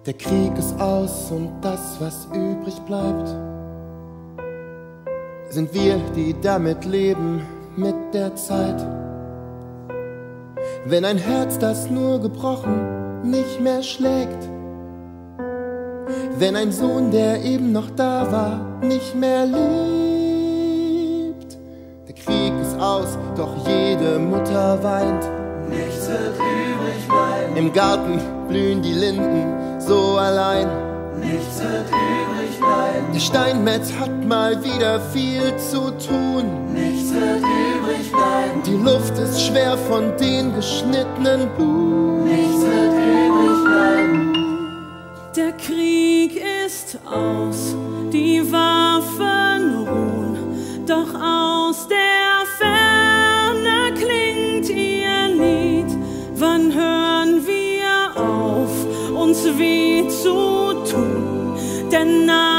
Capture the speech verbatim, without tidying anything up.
Der Krieg ist aus und das, was übrig bleibt, sind wir, die damit leben, mit der Zeit. Wenn ein Herz, das nur gebrochen, nicht mehr schlägt, wenn ein Sohn, der eben noch da war, nicht mehr lebt. Der Krieg ist aus, doch jede Mutter weint. Nichts wird übrig bleiben. Im Garten blühen die Linden so allein. Nichts wird übrig bleiben. Der Steinmetz hat mal wieder viel zu tun. Nichts wird übrig bleiben. Die Luft ist schwer von den geschnittenen Blumen. Nichts wird übrig bleiben. Der Krieg ist aus, die Waffen ruhen, doch aus der Ferne klingt ihr Lied. Wann hören wir auf, uns weh zu tun? Denn nach